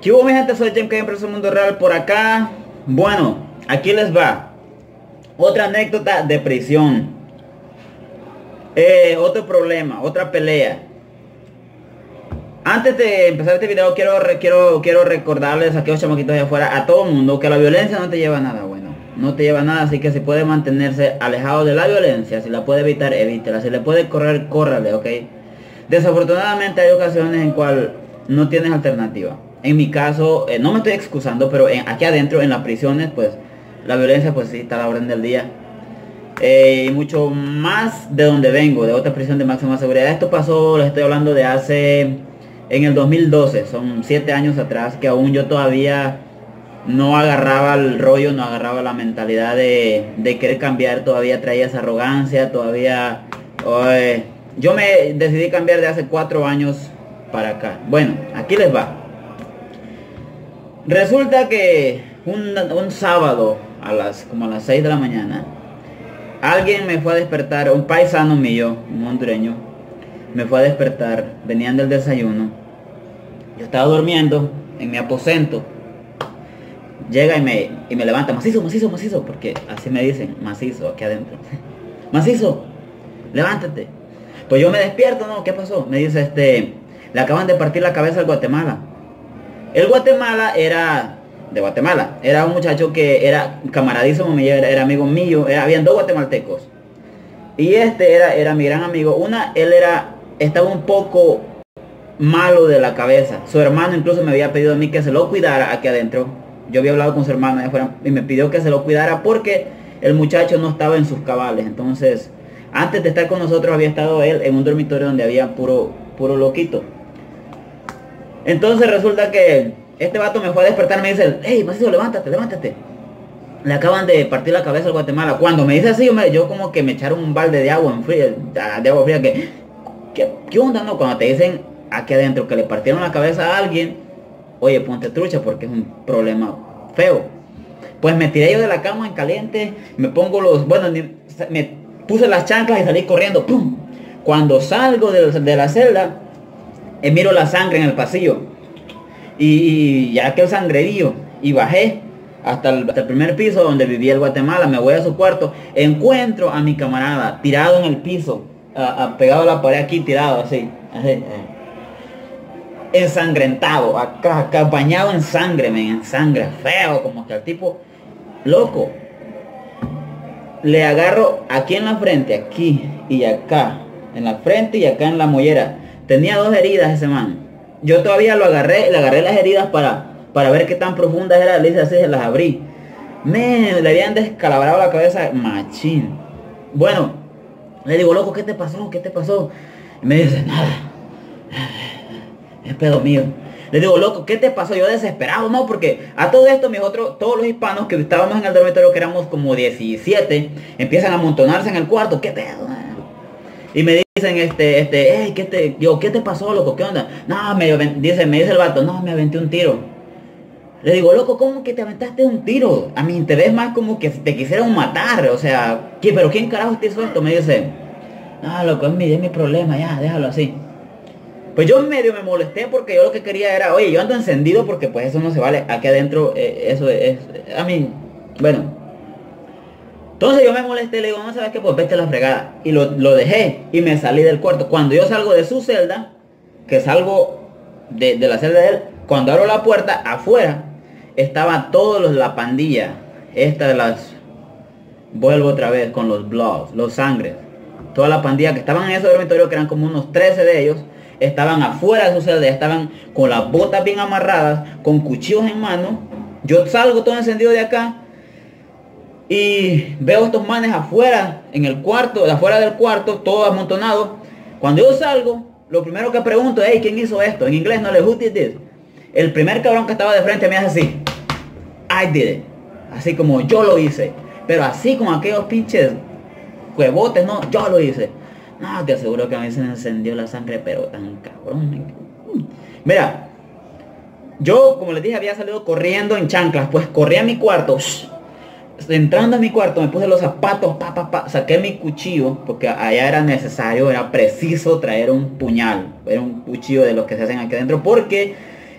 ¿Qué hubo, mi gente? Soy James K. Preso Mundo Real por acá. Bueno, aquí les va otra anécdota de prisión. Otro problema, otra pelea. Antes de empezar este video quiero recordarles a aquellos chamaquitos de afuera, a todo el mundo, que la violencia no te lleva a nada bueno. No te lleva a nada, así que si puede mantenerse alejado de la violencia, si la puede evitar, evítela. Si le puede correr, córrale, ¿ok? Desafortunadamente hay ocasiones en cual no tienes alternativa. En mi caso, no me estoy excusando, pero aquí adentro, en las prisiones, pues, la violencia, pues sí, está a la orden del día. Y mucho más de donde vengo, de otra prisión de máxima seguridad. Esto pasó, les estoy hablando de hace... En el 2012, son 7 años atrás, que aún yo todavía no agarraba el rollo, no agarraba la mentalidad de querer cambiar, todavía traía esa arrogancia, todavía... yo me decidí cambiar de hace 4 años para acá. Bueno, aquí les va. Resulta que un sábado, como a las 6 de la mañana, alguien me fue a despertar, un paisano mío, un hondureño, me fue a despertar, venían del desayuno. Yo estaba durmiendo en mi aposento. Llega y me levanta, macizo, porque así me dicen, macizo, aquí adentro. Macizo, levántate. Pues yo me despierto, ¿no? ¿Qué pasó? Me dice, le acaban de partir la cabeza al Guatemala. El Guatemala era de Guatemala. Era un muchacho que era camaradísimo, era amigo mío. Habían 2 guatemaltecos. Y era mi gran amigo. Él estaba un poco malo de la cabeza. Su hermano incluso me había pedido a mí que se lo cuidara aquí adentro. Yo había hablado con su hermano allá afuera y me pidió que se lo cuidara porque el muchacho no estaba en sus cabales. Entonces, antes de estar con nosotros había estado él en un dormitorio donde había puro loquito. Entonces resulta que este vato me fue a despertar y me dice, hey, macizo, levántate. Le acaban de partir la cabeza al Guatemala. Cuando me dice así, yo como que me echaron un balde de agua de agua fría. ¿Qué onda, no? Cuando te dicen aquí adentro que le partieron la cabeza a alguien, oye, ponte trucha porque es un problema feo. Pues me tiré yo de la cama en caliente, me pongo me puse las chanclas y salí corriendo. ¡Pum! Cuando salgo de la celda, miro la sangre en el pasillo. Y ya aquel sangrerío. Y bajé hasta el primer piso donde vivía el Guatemala. Me voy a su cuarto. Encuentro a mi camarada tirado en el piso. Pegado a la pared aquí, tirado así. Ensangrentado. Acá, bañado en sangre, en sangre. Feo, como que el tipo loco. Le agarro aquí en la frente, aquí y acá. En la frente y acá en la mollera. Tenía 2 heridas ese man. Yo todavía le agarré las heridas para ver qué tan profundas eran. Le hice así, se las abrí. Le habían descalabrado la cabeza machín. Bueno, le digo, loco, ¿qué te pasó? Y me dice, nada. Es pedo mío. Le digo, loco, ¿qué te pasó? Yo desesperado, ¿no? Porque a todo esto, todos los hispanos que estábamos en el dormitorio, que éramos como 17, empiezan a amontonarse en el cuarto. ¿Qué pedo? Y me dicen, hey, ¿qué te pasó, loco? ¿Qué onda? No, me dice el vato, no, me aventé un tiro. Le digo, loco, ¿cómo que te aventaste un tiro? A mí te ves más como que te quisieran matar, o sea, ¿pero quién carajo te hizo esto? Me dice, no, loco, es mi problema, ya, déjalo así. Pues yo medio me molesté porque yo lo que quería era, oye, yo ando encendido porque pues eso no se vale. Aquí adentro, eso es, bueno. Entonces yo me molesté, le digo, no sabes qué, pues vete a la fregada. Y lo dejé y me salí del cuarto. Cuando yo salgo de su celda, que salgo de la celda de él, cuando abro la puerta, afuera, estaba la pandilla. Vuelvo otra vez con los Bloods, los sangres. Toda la pandilla que estaban en ese dormitorio, que eran como unos 13 de ellos, estaban afuera de su celda, estaban con las botas bien amarradas, con cuchillos en mano. Yo salgo todo encendido de acá. Y veo estos manes afuera, afuera del cuarto, todos amontonados. Cuando yo salgo, lo primero que pregunto es, hey, ¿quién hizo esto? En inglés no le who did this. El primer cabrón que estaba de frente me hace así, I did it. Así como yo lo hice. Pero así como aquellos pinches huevotes, no, yo lo hice. No, te aseguro que a mí se me encendió la sangre, pero tan cabrón. Mira, yo, como les dije, había salido corriendo en chanclas. Pues corrí a mi cuarto. Entrando a mi cuarto me puse los zapatos, saqué mi cuchillo, porque allá era necesario, era preciso traer un puñal, era un cuchillo de los que se hacen aquí adentro, porque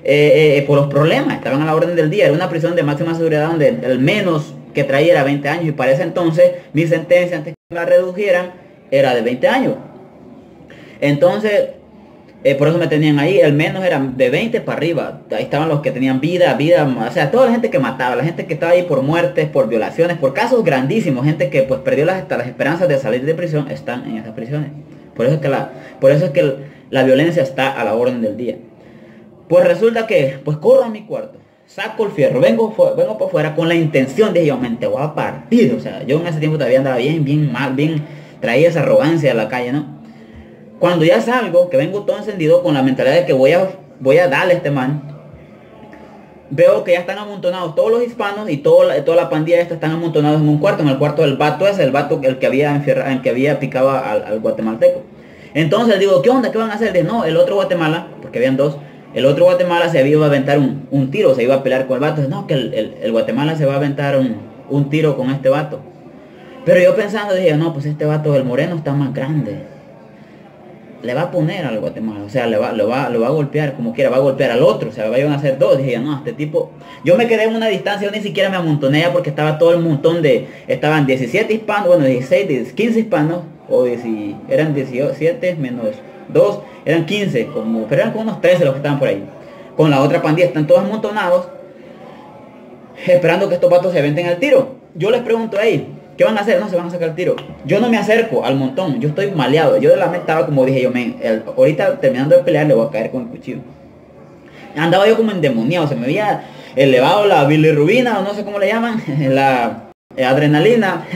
por los problemas, estaban a la orden del día. Era una prisión de máxima seguridad donde el menos que traía era 20 años y para ese entonces mi sentencia antes que la redujeran era de 20 años. Entonces, por eso me tenían ahí, el menos era de 20 para arriba. Ahí estaban los que tenían vida, o sea, toda la gente que mataba, la gente que estaba ahí por muertes, por violaciones, por casos grandísimos, gente que pues perdió hasta las esperanzas de salir de prisión, están en esas prisiones. Por eso es que la violencia está a la orden del día. Pues resulta que, pues corro a mi cuarto, saco el fierro, vengo para afuera con la intención de, yo, te voy a partir. O sea, yo en ese tiempo todavía andaba bien mal, traía esa arrogancia a la calle, ¿no? Cuando ya salgo, que vengo todo encendido con la mentalidad de que voy a darle a este man, veo que ya están amontonados todos los hispanos y toda la pandilla esta están amontonados en un cuarto, en el cuarto del vato ese, el que había picado al guatemalteco. Entonces digo, ¿qué onda? ¿Qué van a hacer? No, el otro Guatemala, porque habían dos, el otro Guatemala se iba a aventar un tiro, se iba a pelear con el vato. No, que el Guatemala se va a aventar un tiro con este vato. Pero yo pensando, dije, no, pues este vato, el moreno, está más grande. Le va a poner al Guatemala, o sea, lo va a golpear como quiera, va a golpear al otro, o sea, vayan a hacer dos. Dije, no, este tipo, yo me quedé en una distancia, yo ni siquiera me amontoné ya porque estaba todo el montón estaban 17 hispanos, bueno, 16, 15 hispanos, eran 17 menos 2, eran 15, pero eran como unos 13 los que estaban por ahí. Con la otra pandilla, están todos amontonados, esperando que estos patos se aventen al tiro. Yo les pregunto ahí, ¿qué van a hacer? No, se van a sacar el tiro. Yo no me acerco al montón, yo estoy maleado. Yo de la mente estaba como dije yo, ahorita terminando de pelear le voy a caer con el cuchillo. Andaba yo como endemoniado, se me había elevado la bilirrubina o no sé cómo le llaman, la adrenalina.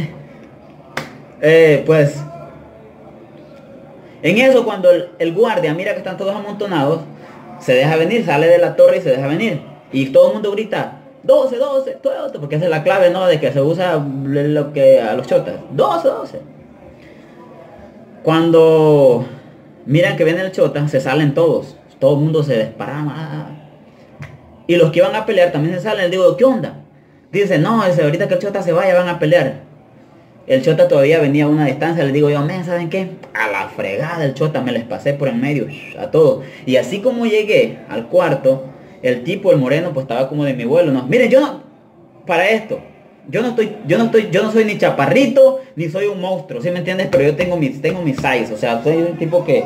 Pues, en eso cuando el guardia mira que están todos amontonados, se deja venir, sale de la torre y se deja venir. Y todo el mundo grita, 12, porque esa es la clave, ¿no? De que se usa lo que a los chotas. 12. Cuando miran que viene el chota, se salen todos. Todo el mundo se desparama. Y los que iban a pelear también se salen. Les digo, ¿qué onda? Dice, no, ahorita que el chota se vaya van a pelear. El chota todavía venía a una distancia. Les digo yo, ¿saben qué? A la fregada el chota, me les pasé por en medio a todos. Y así como llegué al cuarto, el tipo, el moreno, pues estaba como de mi vuelo, ¿no? Miren, para esto, yo no soy ni chaparrito, ni soy un monstruo, ¿sí me entiendes? Pero yo tengo mi size, o sea, soy un tipo que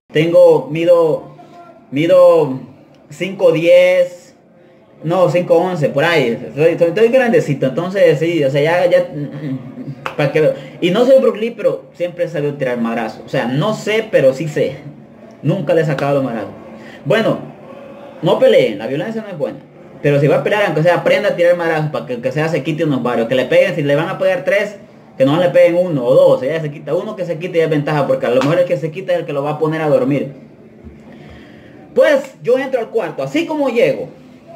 mido 5'10", no, 5'11", por ahí, estoy grandecito, entonces sí, o sea, ya, para que, y no soy Bruce Lee, pero siempre he sabido tirar madrazos, o sea, no sé, pero sí sé, nunca le he sacado los madrazos. Bueno, no peleen, la violencia no es buena. Pero si va a pelear, aunque sea, aprenda a tirar madrazos para que sea se quite unos varios. Que le peguen, si le van a pegar 3, que no le peguen 1 o 2. Ya se quita uno, que se quite ya es ventaja, porque a lo mejor el que se quita es el que lo va a poner a dormir. Pues yo entro al cuarto, así como llego.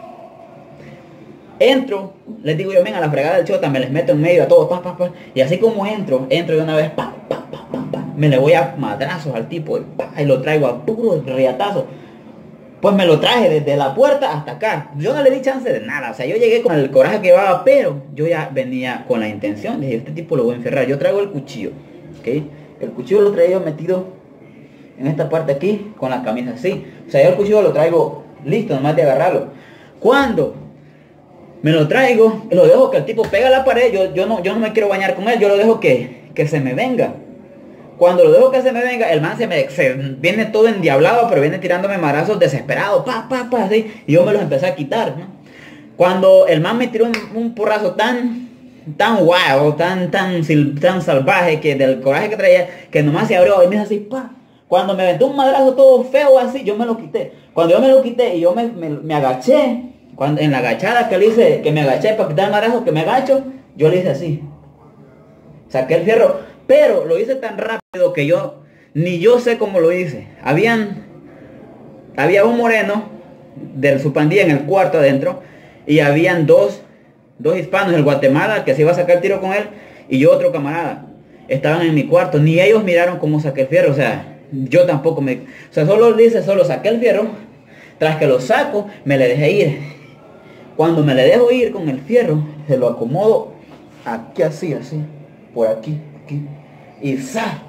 Entro, les digo yo, a la fregada del chota, me les meto en medio a todos, y así como entro de una vez, me le voy a madrazos al tipo, y lo traigo a puro riatazo. Pues me lo traje desde la puerta hasta acá. Yo no le di chance de nada. O sea, yo llegué con el coraje que llevaba, pero yo ya venía con la intención. Dije, este tipo lo voy a encerrar. Yo traigo el cuchillo. ¿Ok? El cuchillo lo traigo metido en esta parte aquí, con la camisa así. O sea, yo el cuchillo lo traigo listo, nomás de agarrarlo. Cuando me lo traigo, lo dejo que el tipo pega a la pared. Yo no me quiero bañar con él. Yo lo dejo que se me venga. Cuando lo dejo que se me venga, el man se viene todo endiablado, pero viene tirándome marazos desesperados, así, y yo me los empecé a quitar, ¿no? Cuando el man me tiró un porrazo tan guau, tan salvaje, que del coraje que traía, que nomás se abrió y me hizo así, Cuando me aventó un madrazo todo feo así, yo me lo quité. Cuando yo me lo quité y yo me agaché, en la agachada que le hice, que me agaché para quitar el madrazo, que me agacho, yo le hice así. Saqué el fierro. Pero lo hice tan rápido que ni yo sé cómo lo hice. Había un moreno de su pandilla en el cuarto adentro. Y habían dos hispanos, el Guatemala, que se iba a sacar el tiro con él. Y yo otro camarada. Estaban en mi cuarto. Ni ellos miraron cómo saqué el fierro. O sea, yo tampoco O sea, solo saqué el fierro. Tras que lo saco, me le dejé ir. Cuando me le dejo ir con el fierro, se lo acomodo aquí así. Por aquí. Y ¡za!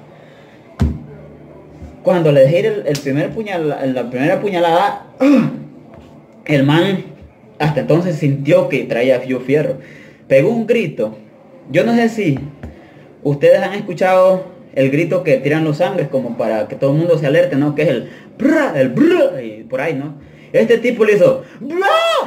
Cuando le dejé la primera puñalada, El man hasta entonces sintió que traía yo fierro. Pegó un grito. Yo no sé si ustedes han escuchado el grito que tiran los sangres como para que todo el mundo se alerte, ¿no? Que es el brr, y por ahí, ¿no? Este tipo le hizo ¡bra!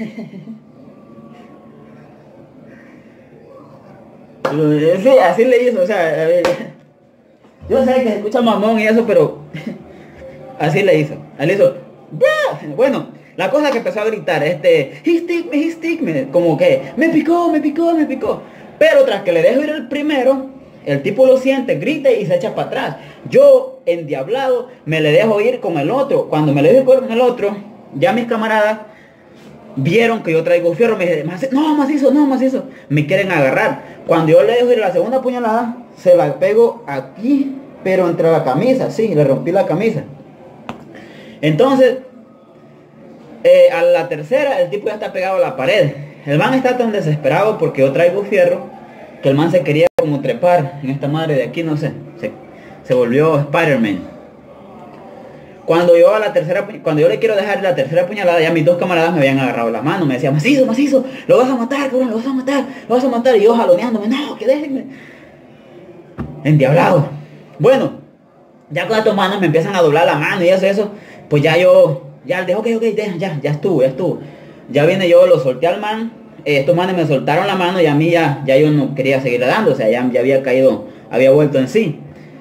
Sí, así le hizo, o sea, yo sé que se escucha mamón y eso, pero así le hizo. Él hizo ¡bra! Bueno, la cosa que empezó a gritar, he stick me, como que me picó. Pero tras que le dejo ir el primero, el tipo lo siente, grita y se echa para atrás. Yo, endiablado, me le dejo ir con el otro. Cuando me le dejo ir con el otro, ya mis camaradas vieron que yo traigo fierro. Me dicen, no, macizo. Me quieren agarrar. Cuando yo le dejo ir la segunda puñalada, se la pego aquí, pero entre la camisa, sí, le rompí la camisa. Entonces, a la tercera, el tipo ya está pegado a la pared. El man está tan desesperado porque yo traigo fierro, que el man se quería como trepar en esta madre de aquí, no sé. Se volvió Spider-Man. Cuando yo le quiero dejar la tercera puñalada, ya mis dos camaradas me habían agarrado la mano. Me decían, macizo, lo vas a matar, cabrón, lo vas a matar. Y yo jaloneándome, no, que déjenme. Endiablado. Bueno, ya con estos manos me empiezan a doblar la mano y eso. Pues ya dejo, ok, ya estuvo. Ya viene yo, lo solté al man. Estos manes me soltaron la mano y a mí ya yo no quería seguir dando. O sea, ya había caído, había vuelto en sí.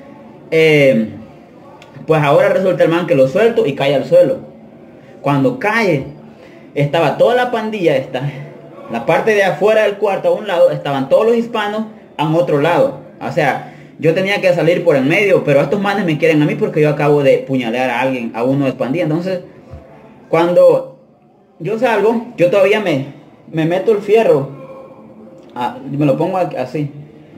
Pues ahora resulta el man que lo suelto y cae al suelo. Cuando cae, estaba toda la pandilla la parte de afuera del cuarto a un lado, estaban todos los hispanos a otro lado. O sea, yo tenía que salir por el medio, pero estos manes me quieren a mí porque yo acabo de puñalear a alguien, a uno de pandilla. Entonces, cuando yo salgo, yo todavía me meto el fierro, me lo pongo así.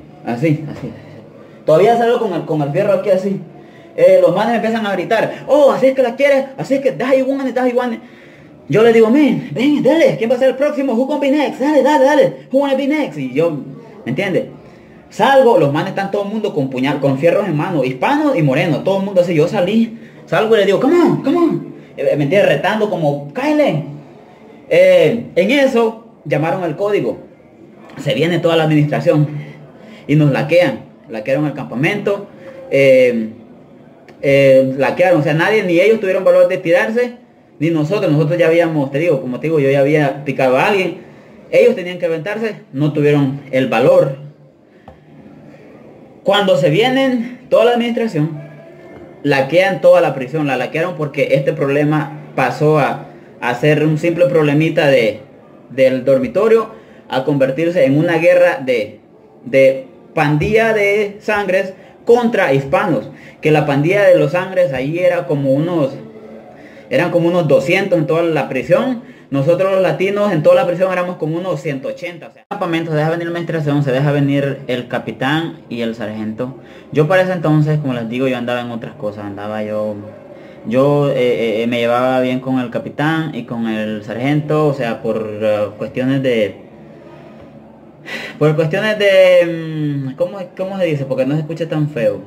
Todavía salgo con el fierro aquí así. Los manes me empiezan a gritar, oh, así es que la quieres, así es que das igual. Yo le digo, ven, dale, ¿quién va a ser el próximo? Who gonna be next? Dale, who wanna be next? Y yo, ¿me entiendes? Salgo, los manes están todo el mundo con con fierros en mano, hispanos y morenos, todo el mundo así. Yo salgo y le digo, come on. Me entiendes, retando como, cáele. En eso, llamaron el código. Se viene toda la administración y nos laquearon el campamento. Laquearon, o sea, nadie, ni ellos tuvieron valor de tirarse, ni nosotros ya habíamos, como te digo, yo ya había picado a alguien. Ellos tenían que aventarse, no tuvieron el valor. Cuando se vienen toda la administración, laquean toda la prisión, la laquearon porque este problema pasó a ser un simple problemita del dormitorio, a convertirse en una guerra de pandilla de sangres contra hispanos, que la pandilla de los sangres ahí eran como unos 200 en toda la prisión. Nosotros los latinos en toda la prisión éramos como unos 180. O sea, en el campamento se deja venir la administración, se deja venir el capitán y el sargento. Yo para ese entonces, como les digo, yo andaba en otras cosas, me llevaba bien con el capitán y con el sargento, o sea, por cuestiones de ¿cómo se dice? Porque no se escucha tan feo.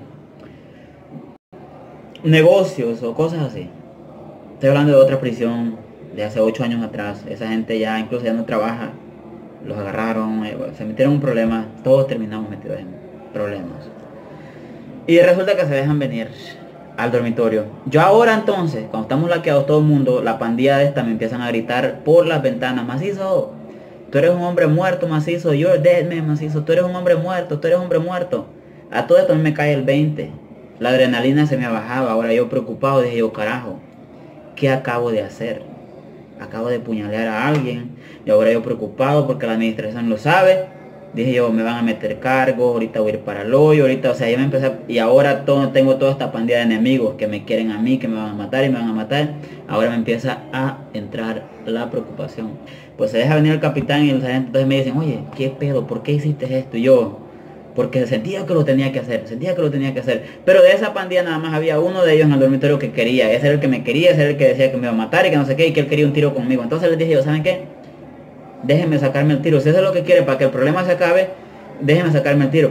Negocios o cosas así. Estoy hablando de otra prisión de hace 8 años atrás. Esa gente ya incluso ya no trabaja. Los agarraron, se metieron en un problema. Todos terminamos metidos en problemas. Y resulta que se dejan venir al dormitorio. Yo ahora entonces, cuando estamos laqueados todo el mundo, la pandilla de esta me empiezan a gritar por las ventanas, macizo, tú eres un hombre muerto, macizo, you're dead man, macizo, tú eres un hombre muerto. A todo esto a mí me cae el 20. La adrenalina se me bajaba. Ahora yo preocupado, dije yo, carajo, ¿qué acabo de hacer? Acabo de puñalear a alguien. Y ahora yo preocupado porque la administración lo sabe. Dije yo, me van a meter cargos, ahorita voy a ir para el hoyo, o sea, yo me empecé, y ahora tengo toda esta pandilla de enemigos que me quieren a mí, que me van a matar y me van a matar. Ahora me empieza a entrar la preocupación. Pues se deja venir el capitán y el sargento, entonces me dicen, oye, ¿qué pedo? ¿Por qué hiciste esto? Y yo, porque sentía que lo tenía que hacer. Pero de esa pandilla nada más había uno de ellos en el dormitorio que quería. Ese era el que me quería, ese era el que decía que me iba a matar y que no sé qué, y que él quería un tiro conmigo. Entonces les dije yo, ¿saben qué? Déjenme sacarme el tiro. Si eso es lo que quiere para que el problema se acabe, déjenme sacarme el tiro.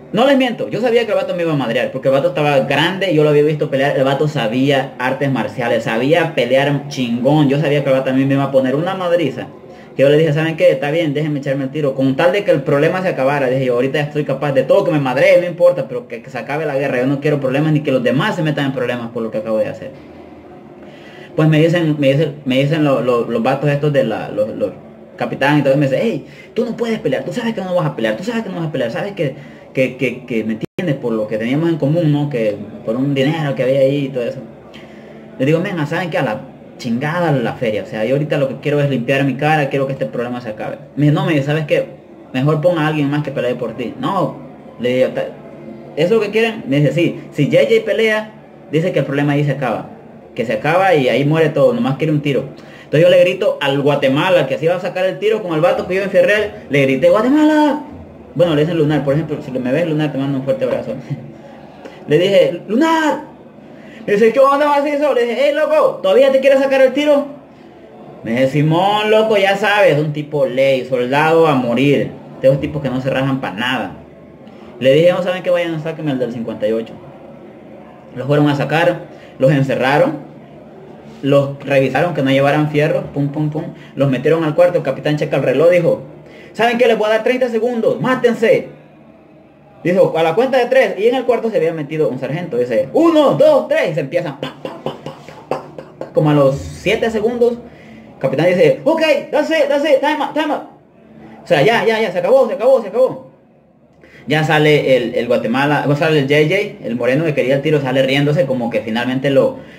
No les miento, yo sabía que el vato me iba a madrear, porque el vato estaba grande, yo lo había visto pelear, el vato sabía artes marciales, sabía pelear chingón, yo sabía que el vato también me iba a poner una madriza. Que yo le dije, ¿saben qué? Está bien, déjenme echarme el tiro, con tal de que el problema se acabara. Dije yo, ahorita ya estoy capaz de todo, que me madree, no importa, pero que se acabe la guerra, yo no quiero problemas, ni que los demás se metan en problemas por lo que acabo de hacer. Pues me dicen los vatos estos de los capitanes y todo, me dicen, hey, tú no puedes pelear, tú sabes que no vas a pelear, tú sabes que no vas a pelear, sabes que me entiendes por lo que teníamos en común, ¿no? Que por un dinero que había ahí y todo eso. Les digo, venga, ¿saben qué? A la chingada la feria, o sea, yo ahorita lo que quiero es limpiar mi cara, quiero que este problema se acabe. Me dice, no, me dice, ¿sabes qué? Mejor ponga a alguien más que pelee por ti. No, le digo, ¿eso es lo que quieren? Me dice, sí, si JJ pelea, dice que el problema ahí se acaba. Que se acaba y ahí muere todo, nomás quiere un tiro. Entonces yo le grito al Guatemala, que así iba a sacar el tiro con el vato que yo en Ferrer, le grité, Guatemala. Bueno, le dicen Lunar, por ejemplo, si me ves Lunar te mando un fuerte abrazo. Le dije, Lunar. Me dice, ¿qué onda vas a hacer eso? Le dije, hey loco, ¿todavía te quieres sacar el tiro? Me dice, Simón, loco, ya sabes, un tipo ley, soldado a morir. De esos tipos que no se rajan para nada. Le dije, no saben que vayan a sacarme el del 58. Los fueron a sacar, los encerraron, los revisaron que no llevaran fierro, pum, pum, pum. Los metieron al cuarto, el capitán checa el reloj, dijo, ¿saben qué? Les voy a dar 30 segundos, mátense. Dijo, a la cuenta de 3, y en el cuarto se había metido un sargento. Dice, 1, 2, 3, y se empiezan, como a los 7 segundos, el capitán dice, ok, that's it, time out. O sea, ya, se acabó. Ya sale el Guatemala, sale el JJ, el moreno que quería el tiro, sale riéndose como que finalmente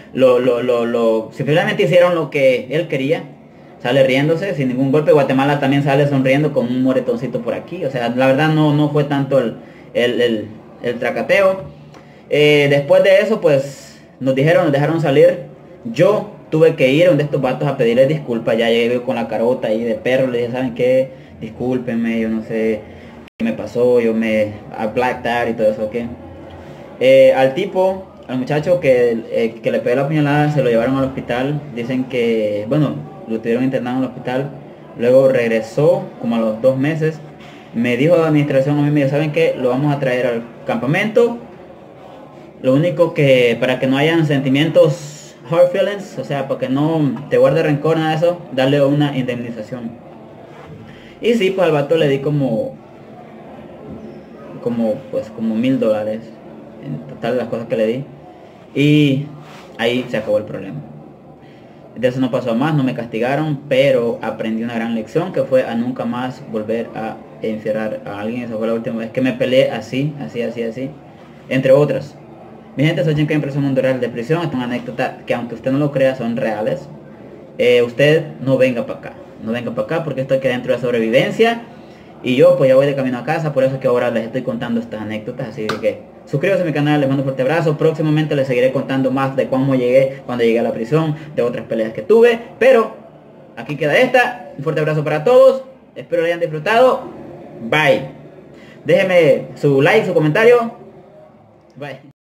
si finalmente hicieron lo que él quería, sale riéndose sin ningún golpe. Guatemala también sale sonriendo con un moretoncito por aquí. O sea, la verdad no fue tanto el tracateo. Después de eso, pues nos dejaron salir. Yo tuve que ir a donde estos vatos a pedirles disculpas. Ya llegué con la carota ahí de perro, le dije, ¿saben qué? Discúlpenme, yo no sé qué me pasó, a blacked out y todo eso, ¿ok? Al muchacho que le pegó la puñalada, se lo llevaron al hospital. Dicen que, bueno, lo tuvieron internado en el hospital. Luego regresó como a los 2 meses. Me dijo la administración a mí, me dijo, ¿saben qué? Lo vamos a traer al campamento. Lo único que, para que no hayan sentimientos, hard feelings, o sea, para que no te guarde rencor, nada de eso, darle una indemnización. Y sí, pues al vato le di como $1000 en total de las cosas que le di. Y ahí se acabó el problema. De eso no pasó más, no me castigaron, pero aprendí una gran lección, que fue a nunca más volver a encerrar a alguien. Esa fue la última vez que me peleé así, entre otras. Mi gente, soy Jim K, impresión mundo real de prisión. Esta es una anécdota que, aunque usted no lo crea, son reales. Usted no venga para acá, porque esto queda dentro de la sobrevivencia. Y yo pues ya voy de camino a casa, por eso es que ahora les estoy contando estas anécdotas. Así que suscríbanse a mi canal, les mando un fuerte abrazo. Próximamente les seguiré contando más de cómo llegué, cuando llegué a la prisión, de otras peleas que tuve. Pero aquí queda esta. Un fuerte abrazo para todos. Espero lo hayan disfrutado. Bye. Déjenme su like, su comentario. Bye.